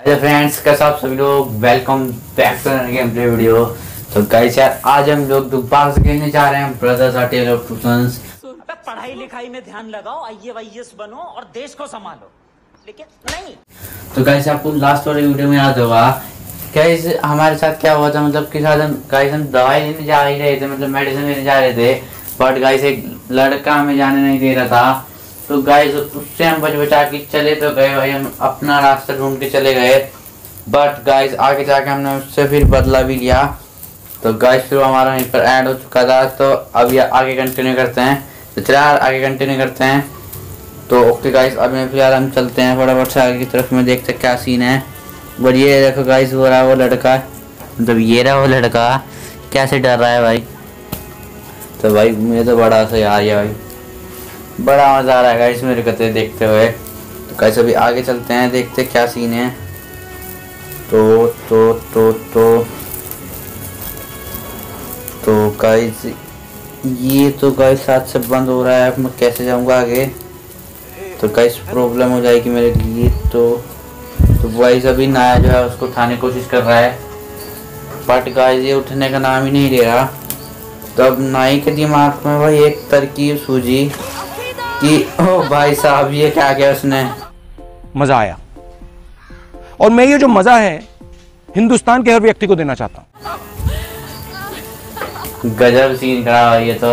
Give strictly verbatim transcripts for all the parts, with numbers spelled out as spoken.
Friends, कैसे आप सभी लोग, welcome back to gameplay video. तो गाइस यार, आज हम लोग दोबारा से खेलने जा रहे हैं Brothers A Tale of Two Sons. पढ़ाई लिखाई में ध्यान लगाओ, आई ए वाई एस बनो और देश को संभालो, लेकिन नहीं। तो गाइस आपको लास्ट वाले वीडियो में याद होगा गाइस हमारे साथ क्या हुआ था। मतलब कि साथ हम गाइस हम दवाई लेने जा ही रहे थे, मतलब मेडिसिन लेने जा रहे थे, बट गाइस एक लड़का हमें जाने नहीं दे रहा था। तो गाइस उससे हम बच बचा के चले तो गए भाई, हम अपना रास्ता ढूंढ के चले गए। बट गाइस आगे जाके हमने उससे फिर बदला भी लिया। तो गाइस फिर हमारा यहीं पर ऐड हो चुका था। तो अब ये आगे कंटिन्यू करते हैं। तो चलिए आगे कंटिन्यू करते हैं। तो ओके गाइस, अब फिलहाल हम चलते हैं फटाफट से आगे की तरफ में, देखते क्या सीन है। बट ये देखो गाइस, वो रहा वो लड़का, मतलब ये रहा वो लड़का कैसे डर रहा है भाई। तो भाई मुझे तो बड़ा सही आ रहा है भाई, बड़ा मजा आ रहा है गाइस मेरे कते देखते हुए। तो गाइस अभी आगे चलते हैं, देखते क्या सीन है। तो तो तो तो तो गाइस ये तो गाइस साथ से बंद हो रहा है, अब मैं कैसे जाऊंगा आगे। तो गाइस प्रॉब्लम हो जाएगी मेरे लिए। तो तो गाइस अभी नाया जो है उसको उठाने की कोशिश कर रहा है, बट गाइस ये उठने का नाम ही नहीं ले रहा। तो अब नाई के दिमाग में भाई एक तरकीब सूझी कि ओ भाई साहब ये क्या किया उसने। मजा आया, और मैं ये जो मजा है हिंदुस्तान के हर व्यक्ति को देना चाहता हूं। गजब सीन करा ये तो,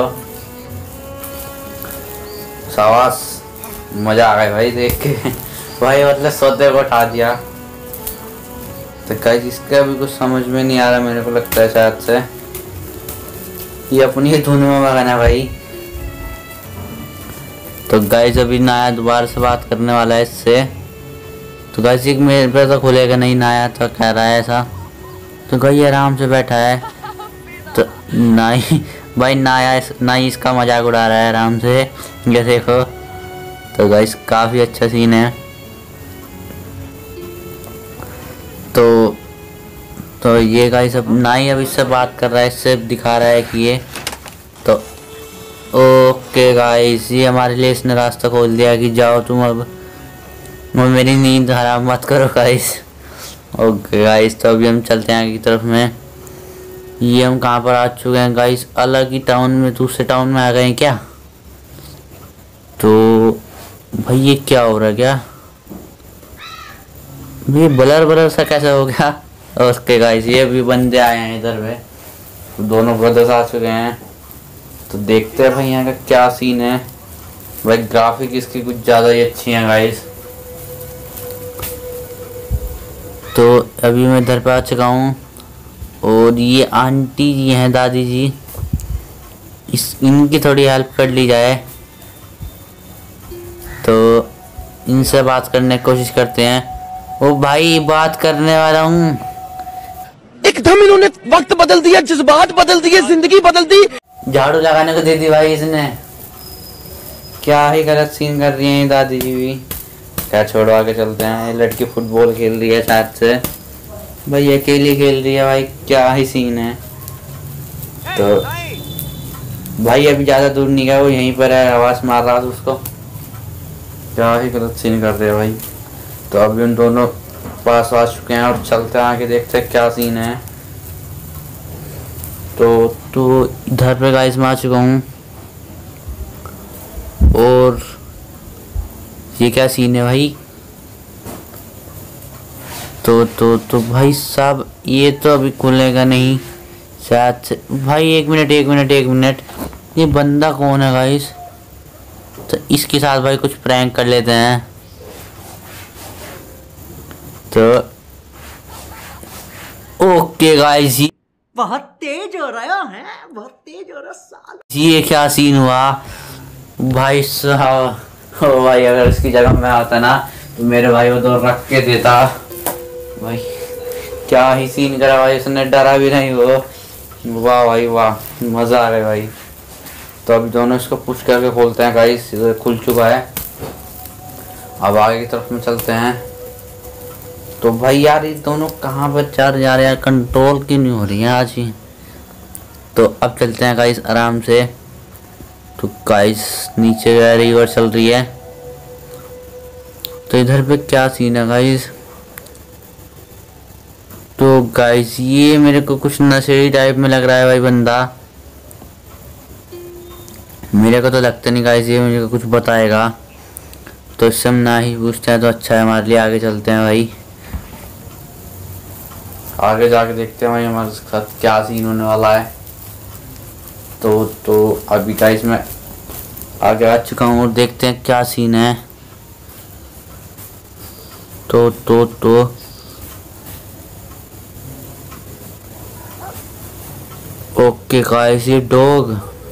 शाबाश, मजा आ गया भाई देख के भाई, मतलब सौदे को उठा दिया। तो गाइस इसका भी कुछ समझ में नहीं आ रहा, मेरे को लगता है शायद से ये अपनी ही धुन में मगन है भाई। तो गाइस अभी नाया दोबारा से बात करने वाला है इससे। तो गाइस एक मेरे पे तो खुलेगा नहीं, नाया तो कह रहा है ऐसा। तो गाइस आराम से बैठा है। तो नाई भाई नाया नाई इसका मजाक उड़ा रहा है आराम से, ये देखो। तो गाइस काफ़ी अच्छा सीन है। तो तो ये गाइस अब नाई अब इससे बात कर रहा है, इससे दिखा रहा है कि ये तो ओके गाइस, ये हमारे लिए इसने रास्ता खोल दिया कि जाओ तुम, अब अब मेरी नींद हराम मत करो गाइस। ओके गाइस, तो अभी हम चलते हैं आगे की तरफ में। ये हम कहाँ पर आ चुके हैं गाइस, अलग ही टाउन में, दूसरे टाउन में आ गए हैं क्या। तो भाई ये क्या हो रहा है, क्या ये ब्लर ब्लर सा कैसे हो गया। ओके गाइस ये भी बंदे आए हैं इधर पे, तो दोनों ब्रदर्स आ चुके हैं। तो देखते हैं भाई यहाँ का क्या सीन है। भाई ग्राफिक इसकी कुछ ज़्यादा ही अच्छी हैं गाइस। तो अभी मैं इधर पे आ चुका हूँ, और ये आंटी जी हैं, दादी जी, इस इनकी थोड़ी हेल्प कर ली जाए। तो इनसे बात करने की कोशिश करते हैं। ओ भाई बात करने वाला हूँ। एकदम इन्होंने वक्त बदल दिया, जज्बात बदल दिए, जिंदगी बदल दी। झाड़ू लगाने को दे दी भाई इसने, क्या ही गलत सीन कर रही हैं दादी जी भी। क्या छोड़ो आगे चलते हैं। लड़की फुटबॉल खेल रही है शायद से, भाई अकेली खेल रही है भाई, क्या ही सीन है। तो भाई अभी ज़्यादा दूर नहीं गया, वो यहीं पर है, आवाज़ मार रहा था उसको। क्या ही गलत सीन कर रहे हैं भाई। तो अभी उन दोनों पास आ चुके हैं और चलते हैं आगे, देखते हैं क्या सीन है। तो तो इधर पे गाइस मैं आ चुका हूँ, और ये क्या सीन है भाई। तो तो तो भाई साहब ये तो अभी खुलेगा नहीं शायद से। भाई एक मिनट एक मिनट एक मिनट, ये बंदा कौन है गाइस। तो इसके साथ भाई कुछ प्रैंक कर लेते हैं। तो ओके गाइस, बहुत तेज हो रहा है, बहुत तेज हो रहा साल। ये क्या सीन हुआ भाई साहब। ओ भाई अगर उसकी जगह में आता ना तो मेरे भाई वो तो रख के देता भाई। क्या ही सीन करा भाई उसने, डरा भी नहीं वो। वाह भाई वाह, मजा आ गया भाई। तो अभी दोनों इसको पुश करके खोलते हैं गाइस, खुल चुका है। अब आगे की तरफ में चलते हैं। तो भाई यार ये दोनों कहाँ पर चढ़ जा रहे हैं, कंट्रोल क्यों नहीं हो रही है आज ही। तो अब चलते हैं गाइस आराम से। तो गाइस नीचे रिवर चल रही है। तो इधर पे क्या सीन है गाइस, तो गाइस ये मेरे को कुछ नशेड़ी टाइप में लग रहा है भाई बंदा। मेरे को तो लगता नहीं गाइस ये मुझे कुछ बताएगा, तो इससे हम ना ही पूछते हैं तो अच्छा है हमारे लिए। आगे चलते हैं भाई, आगे जाके देखते हैं भाई हमारे साथ क्या सीन होने वाला है। तो तो अभी गाइस मैं आगे आ चुका हूँ और देखते हैं क्या सीन है। तो तो तो ओके गाइस ये डॉग।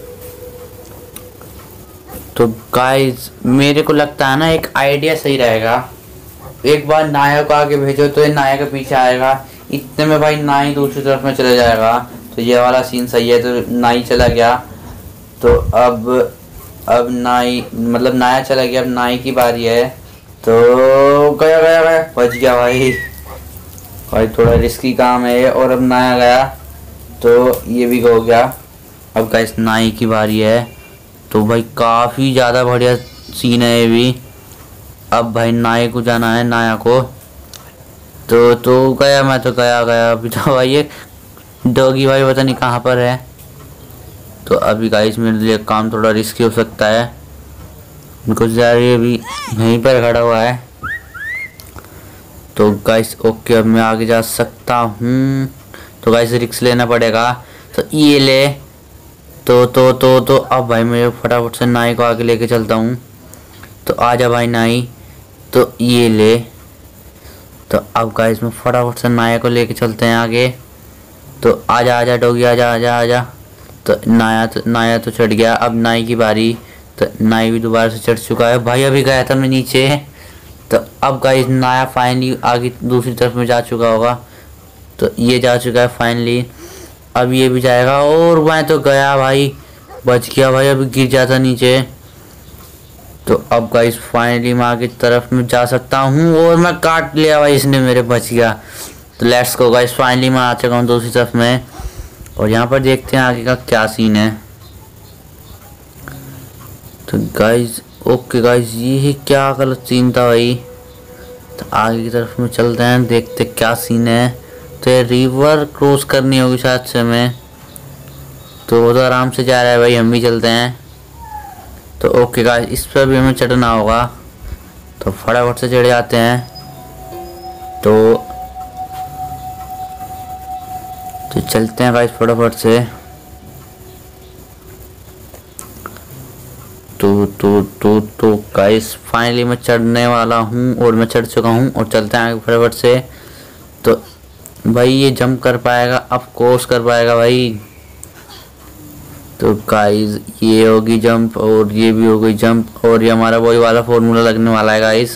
तो गाइस मेरे को लगता है ना एक आइडिया सही रहेगा, एक बार नाया को आगे भेजो तो ये नाया के पीछे आएगा, इतने में भाई नाई दूसरी तरफ में चले जाएगा। तो ये वाला सीन सही है। तो नाई चला गया, तो अब अब नाई मतलब नाया चला गया, अब नाई की बारी है। तो गया गया गया बच गया भाई। भाई थोड़ा रिस्की काम है और अब नाया गया तो ये भी हो गया। अब गाइस नाई की बारी है। तो भाई काफ़ी ज़्यादा बढ़िया सीन है ये भी। अब भाई नाई को जाना है, नाया को। तो तो गया, मैं तो गया गया अभी तो भाई ये डॉगी भाई पता नहीं कहाँ पर है। तो अभी गाइस मेरे लिए काम थोड़ा रिस्की हो सकता है, कुछ ज़्यादा ये भी यहीं पर खड़ा हुआ है। तो गाइस ओके अब मैं आगे जा सकता हूँ। तो गाइस रिस्क लेना पड़ेगा। तो ये ले तो तो तो तो अब भाई मैं फटाफट से नाई को आगे लेके चलता हूँ। तो आजा भाई नाई, तो ये ले। तो अब गाइस में फटाफट से नाया को लेके चलते हैं आगे। तो आजा आजा डॉगी आजा आजा आजा। तो नाया तो नाया तो चढ़ गया, अब नाई की बारी। तो नाई भी दोबारा से चढ़ चुका है भाई, अभी गया था मैं नीचे। तो अब गाइस नाया फाइनली आगे दूसरी तरफ में जा चुका होगा। तो ये जा चुका है फाइनली, अब ये भी जाएगा। और मैं तो गया भाई, बच गया भाई, अभी गिर जाता नीचे। तो अब गाइस फाइनली मैं आगे तरफ में जा सकता हूँ और मैं काट लिया भाई, इसने मेरे बच गया। तो लेट्स गो गाइस, फाइनली मैं आ चुका हूँ दूसरी तरफ में। और यहाँ पर देखते हैं आगे का क्या सीन है। तो गाइस ओके गाइस ये क्या गलत सीन था भाई। तो आगे की तरफ में चलते हैं, देखते क्या सीन है। तो ये रिवर क्रॉस करनी होगी शायद से हमें। तो वो तो आराम से जा रहा है भाई, हम भी चलते हैं। तो ओके गाइस इस पर भी हमें चढ़ना होगा। तो फटाफट से चढ़ जाते हैं। तो तो चलते हैं गाइस फटाफट से। तो तो तो तो गाइस फाइनली मैं चढ़ने वाला हूँ और मैं चढ़ चुका हूँ और चलते हैं आगे फटाफट से। तो भाई ये जंप कर पाएगा, ऑफ कोर्स कर पाएगा भाई। तो गाइस ये होगी जंप और ये भी हो गई जंप, और ये हमारा वही वाला फॉर्मूला लगने वाला है गाइस।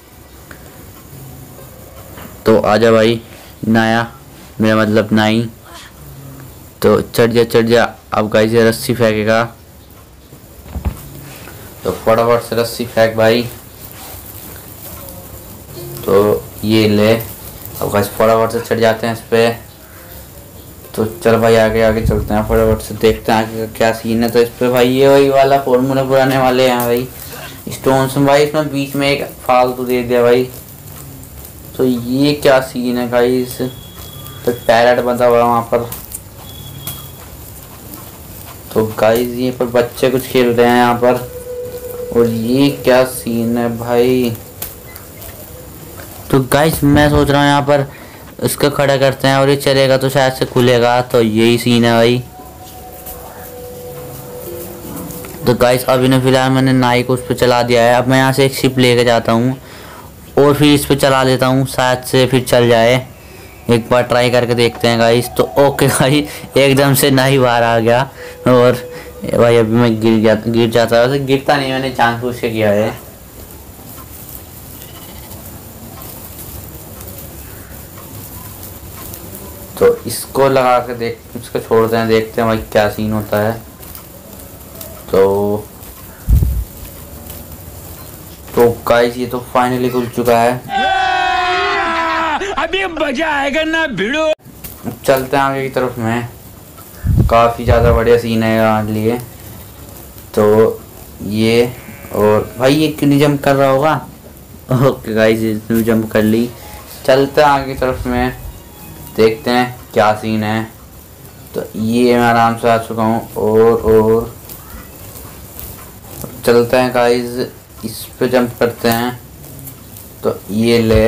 तो आजा भाई नाया, मेरा मतलब नाई। तो चढ़ जा चढ़ जा। अब गाइस ये रस्सी फेंकेगा, तो फटाफट से रस्सी फेंक भाई। तो ये ले, अब गाइस फटाफट से चढ़ जाते हैं इस पे। तो चल भाई आगे आगे चलते हैं, फटाफट से देखते हैं आगे का क्या सीन है। तो इस पे भाई ये वही वाला फॉर्मूला पुराने वाले हैं भाई, स्टोन्स भाई इसमें बीच में एक फालतू दे दिया भाई। तो ये क्या सीन है गाइस, तो पैरेट बंधा हुआ वहाँ पर। तो गाइस ये पर बच्चे कुछ खेल रहे हैं यहाँ पर, और ये क्या सीन है भाई। तो गाइस मैं सोच रहा हूँ यहाँ पर इसको खड़ा करते हैं और ये चलेगा तो शायद से खुलेगा। तो यही सीन है भाई। तो गाइस अभी ने फिलहाल मैंने नाई को उस पर चला दिया है। अब मैं यहाँ से एक शिप लेके जाता हूँ और फिर इस पर चला लेता हूँ, शायद से फिर चल जाए। एक बार ट्राई करके देखते हैं गाइस। तो ओके भाई एकदम से नाई बाहर आ गया और भाई अभी मैं गिर जा गिर जाता है। गिरता नहीं, मैंने जानबूझ के किया है। तो इसको लगा के देख इसको छोड़ते हैं, देखते हैं भाई क्या सीन होता है। तो तो गाइस ये तो फाइनली खुल चुका है। अभी मजा आएगा ना भिड़ो। चलते हैं आगे की तरफ में, काफ़ी ज़्यादा बढ़िया सीन है यहाँ लिए। तो ये और भाई ये क्यों नहीं जंप कर रहा होगा। ओके गाइस इसने भी जंप कर ली। चलते हैं आगे की तरफ में। देखते हैं क्या सीन है। तो ये मैं आराम से आ चुका हूँ और और चलते हैं गाइस, इस पे जंप करते हैं। तो ये ले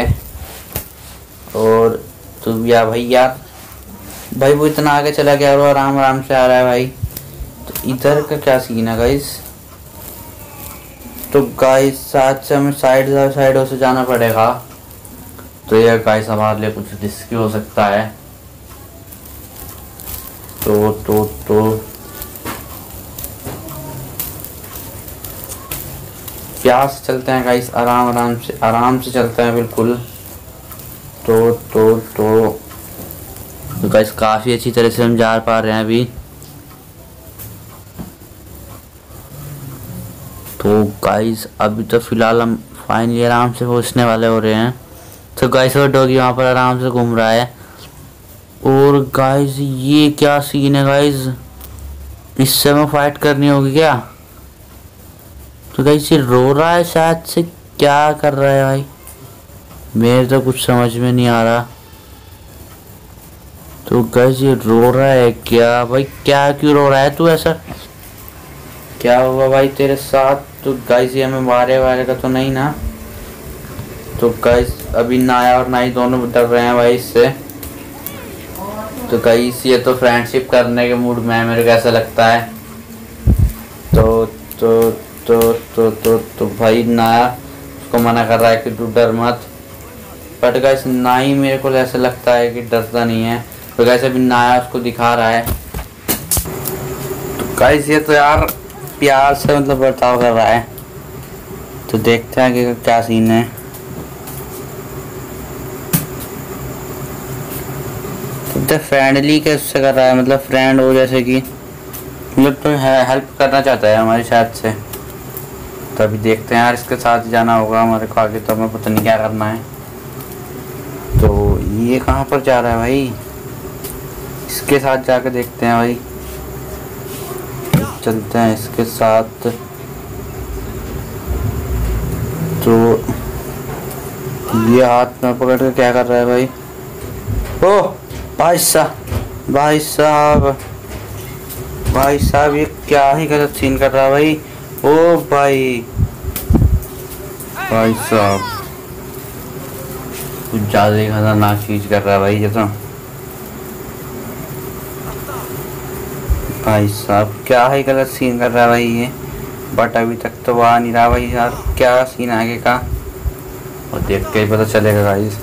और तू भी आ भाई यार। भाई वो इतना आगे चला गया और आराम आराम से आ रहा है भाई। तो इधर का क्या सीन है गाइस? तो गाइस साथ से हमें साइड साइडों से जाना पड़ेगा। तो ये गाइस हमारे लिए कुछ रिस्की हो सकता है। तो तो तो प्यार से चलते हैं गाइस, आराम आराम से आराम से चलते हैं बिल्कुल। तो तो तो, तो गाइस काफ़ी अच्छी तरह से हम जा पा रहे हैं अभी। तो गाइस अभी तो फिलहाल हम फाइनली आराम से पहुंचने वाले हो रहे हैं। तो गाइस वो डॉगी वहाँ पर आराम से घूम रहा है। और गाइस ये क्या सीन है गाइस? इससे हमें फाइट करनी होगी क्या? तो गाइस ये रो रहा है शायद से, क्या कर रहा है भाई? मेरे तो कुछ समझ में नहीं आ रहा। तो गाइस ये रो रहा है क्या भाई? क्या क्यों रो रहा है तू ऐसा? क्या हुआ भाई तेरे साथ? तो गाइस ये हमें मारे वारे का तो नहीं ना? तो गाइस अभी नाया और नाई दोनों डर रहे हैं भाई इससे। तो गाइस ये तो फ्रेंडशिप करने के मूड में है, मेरे को ऐसा लगता है। तो तो तो तो तो, तो भाई नाया उसको मना कर रहा है कि तू डर मत। बट गाइस नाई मेरे को ऐसा लगता है कि डरता नहीं है। तो गाइस अभी नाया उसको दिखा रहा है। तो गाइस ये तो यार प्यार से मतलब बर्ताव कर रहा है। तो देखते हैं कि क्या सीन है। तो फ्रेंडली कैसे कर रहा है, मतलब फ्रेंड हो जैसे कि, मतलब तो हेल्प करना चाहता है हमारी शायद से। तो अभी देखते हैं यार, इसके साथ जाना होगा हमारे को आगे। तो हमें पता नहीं क्या करना है। तो ये कहाँ पर जा रहा है भाई? इसके साथ जाकर देखते हैं भाई। चलते हैं इसके साथ। तो ये हाथ में पकड़ के क्या कर रहा है भाई? ओ भाई साहब भाई साहब भाई साहब ये क्या ही गलत सीन कर रहा है भाई। ओ भाई भाई साहब कुछ ज़्यादा ही खतरनाक चीज़ कर रहा है भाई ये तो। भाई साहब क्या ही गलत सीन कर रहा है भाई ये। बट अभी तक तो वहाँ नहीं रहा भाई यार। क्या सीन आगे का और देख के ही पता चलेगा गाइस।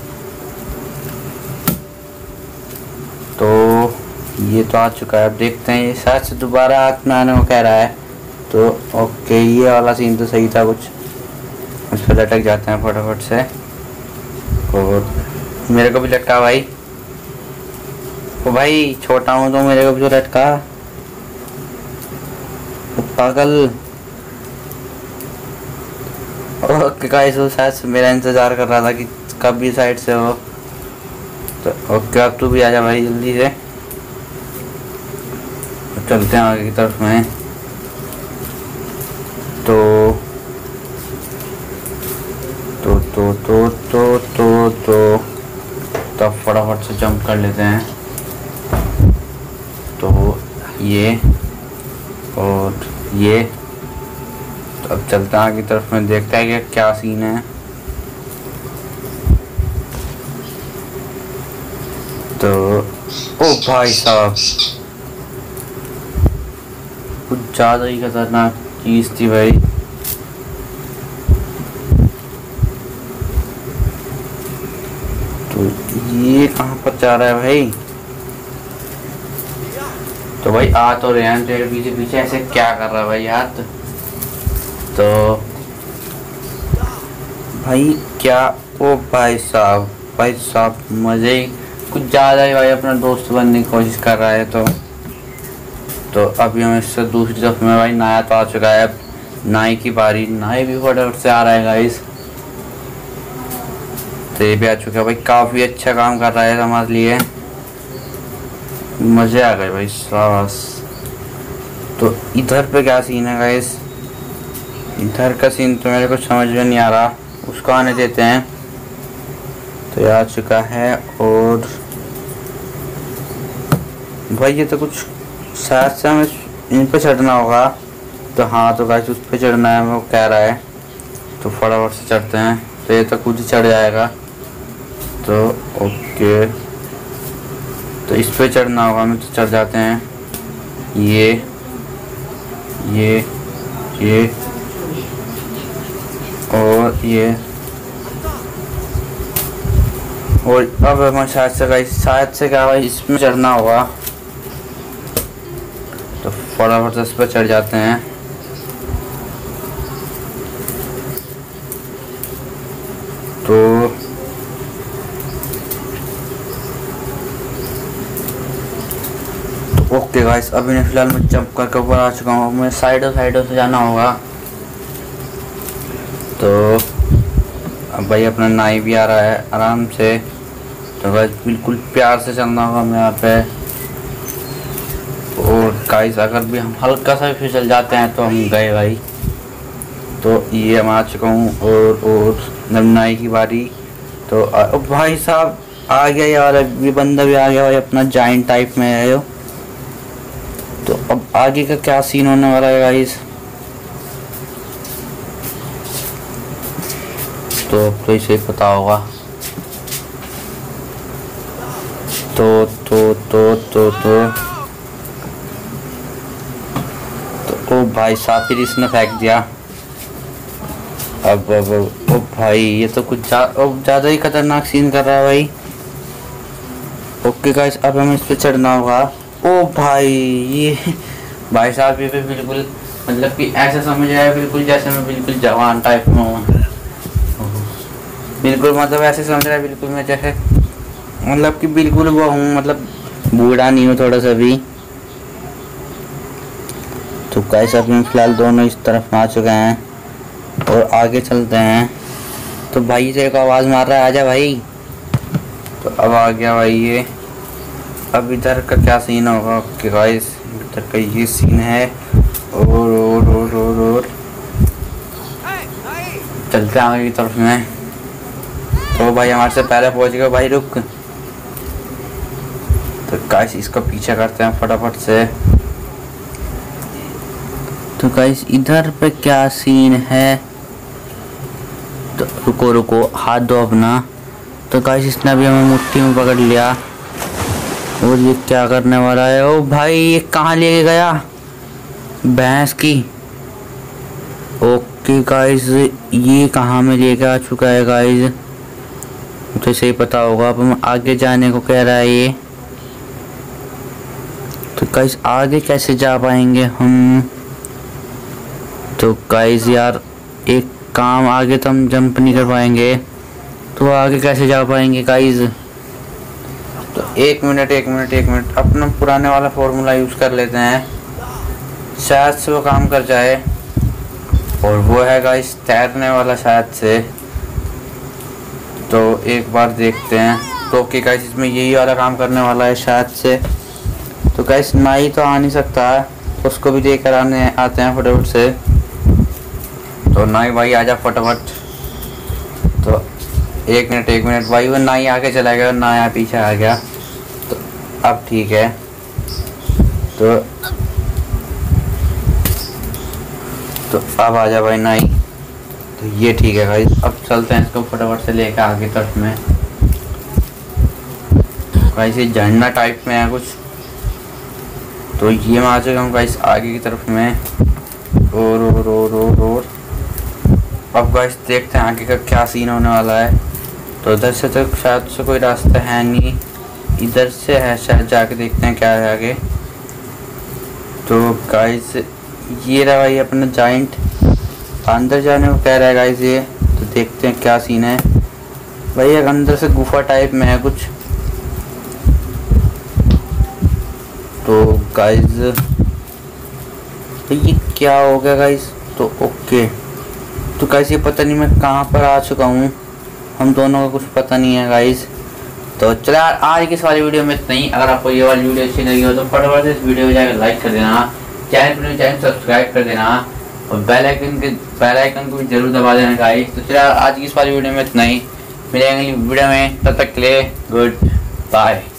तो ये तो आ चुका है। अब देखते हैं, ये शायद से दोबारा हाथ में आने को कह रहा है। तो ओके ये वाला सीन तो सही था कुछ। उस पर लटक जाते हैं फटाफट से। और मेरे को भी लटका भाई। ओ भाई छोटा हूँ तो मेरे को भी तो लटका। पागल। ओके गाइस वो शायद से मेरा इंतजार कर रहा था कि कब भी साइड से हो। तो ओके अब तू भी आ जा भाई जल्दी से। चलते हैं आगे की तरफ में। तो तो तो तो तो तो तो तब फटाफट से जंप कर लेते हैं। तो ये और ये तो अब चलते हैं आगे की तरफ में, देखते हैं कि क्या सीन है। तो ओ भाई साहब कुछ ज़्यादा ही खतरनाक चीज़ थी भाई। तो ये कहाँ पर जा रहा है भाई? तो भाई आ तो रहे हैं तेरे पीछे पीछे, ऐसे क्या कर रहा है भाई हाथ? तो भाई क्या, ओ भाई साहब भाई साहब मज़े ही कुछ ज़्यादा ही भाई अपना दोस्त बनने की कोशिश कर रहा है। तो तो अभी हम इससे दूसरी तरफ में भाई नाया तो आ चुका है। अब नाई की बारी। नाई भी फटाफट से आ रहा है गाइस। तो ये भी आ चुका है भाई। काफ़ी अच्छा काम कर रहा है हमारे लिए। मज़े आ गए भाई सास। तो इधर पे क्या सीन है गाइस? इधर का सीन तो मेरे को समझ में नहीं आ रहा। उसको आने देते हैं। तो ये आ चुका है और भाई ये तो कुछ शायद से हमें इन पे चढ़ना होगा। तो हाँ तो गाइस उस पे चढ़ना है, वो कह रहा है। तो फटाफट से चढ़ते हैं। तो ये तो खुद ही चढ़ जाएगा। तो ओके, तो इस पे चढ़ना होगा हमें। तो चढ़ जाते हैं। ये ये ये और ये और अब हमें शायद से गाइस शायद से क्या भाई इसमें चढ़ना होगा। तो फटाफट से इस पर चढ़ जाते हैं। तो ओके गाइस, अभी मैं फिलहाल मैं जंप करके ऊपर आ चुका हूँ। मुझे साइडों साइडों से जाना होगा। तो अब भाई अपना नाई भी आ रहा है आराम से। तो गाइस बिल्कुल प्यार से चलना होगा हमें यहाँ पे। और गाइस अगर भी हम हल्का सा भी फिसल जाते हैं तो हम गए भाई। तो ये मैं आ चुका हूँ और और नाई की बारी। तो आ, भाई साहब आ गया यार, ये बंदा भी आ गया भाई, अपना जाइंट टाइप में है यो। तो अब आगे का क्या सीन होने वाला है गाइस। तो अब तो इसे पता होगा। तो तो तो तो तो तो ओ भाई साहब फिर इसने फेंक दिया। अब अब ओ भाई ये तो कुछ ज़्यादा ही खतरनाक सीन कर रहा है भाई। ओके गाइस, अब हमें इस पे चढ़ना होगा। ओ भाई ये भाई साहब ये पे बिल्कुल मतलब कि ऐसा समझ रहा है बिल्कुल जैसे मैं बिल्कुल जवान टाइप में हूँ। बिल्कुल मतलब ऐसे समझ रहा है बिल्कुल मैं जैसे मतलब कि बिल्कुल वो हूँ, मतलब बूढ़ा नहीं हूँ थोड़ा सा भी। तो गाइस अब हम फिलहाल दोनों इस तरफ आ चुके हैं और आगे चलते हैं। तो भाई से एक आवाज़ मार रहा है, आजा भाई। तो अब आ गया भाई ये। अब इधर का क्या सीन होगा कि गाइस इधर का ये सीन है। और और और और, और। चलते हैं आगे की तरफ में। तो भाई हमारे से पहले पहुंच गए भाई, रुक। तो गाइस इसका पीछा करते हैं फटाफट से। तो गाइस इधर पे क्या सीन है। तो रुको रुको, हाथ दो अपना। तो गाइस इसने अभी हमें मुट्ठी में पकड़ लिया और ये क्या करने वाला है। ओ भाई ये कहाँ लेके गया भैंस की। ओके गाइस ये कहाँ में लेके आ चुका है गाइस, मुझे सही पता होगा। अब हम आगे जाने को कह रहा है ये। तो गाइस आगे कैसे जा पाएंगे हम। तो गाइस यार एक काम, आगे तो हम जंप नहीं कर पाएंगे तो आगे कैसे जा पाएंगे गाइस। तो एक मिनट एक मिनट एक मिनट अपना पुराने वाला फॉर्मूला यूज़ कर लेते हैं, शायद से वो काम कर जाए। और वो है गाइस तैरने वाला शायद से। तो एक बार देखते हैं। तो ओके गाइस इसमें यही वाला काम करने वाला है शायद से। तो गाइस नाई तो आ नहीं सकता है, तो उसको भी लेकर आने आते हैं फटाफट से। तो नाई भाई आजा फटाफट। तो एक मिनट एक मिनट भाई, वो नाई आगे चला गया और नाई पीछे आ गया। तो अब ठीक है। तो तो अब आजा भाई नाई। तो ये ठीक है भाई, अब चलते हैं इसको फटाफट से लेकर आगे तरफ में। गाइस ये झरना टाइप में है कुछ। तो ये मैं आ चुका हूँ गाइस आगे की तरफ में। और और और और और अब गाइस देखते हैं आगे का क्या सीन होने वाला है। तो उधर से तो शायद से कोई रास्ता है नहीं, इधर से है शायद, जाके देखते हैं क्या है आगे। तो गाइस ये रहा भाई अपना जाइंट, अंदर जाने को कह रहा है गाइस ये। तो देखते हैं क्या सीन है भाई। एक अंदर से गुफा टाइप में है कुछ। तो गाइस तो ये क्या हो गया गाइस। तो ओके तो गाइस ये पता नहीं मैं कहाँ पर आ चुका हूँ, हम दोनों का कुछ पता नहीं है गाइस। तो चलो आज की इस वाली वीडियो में इतना ही। अगर आपको ये वाली वीडियो अच्छी लगी हो तो फटाफट से इस वीडियो को जाकर लाइक कर देना, चैनल पर चैनल सब्सक्राइब कर देना और बेल आइकन के बेल आइकन को भी जरूर दबा देना गाइस। तो चलो आज की इस वाली वीडियो में इतना ही, मिलेंगे वीडियो में, तब तक के लिए गुड बाय।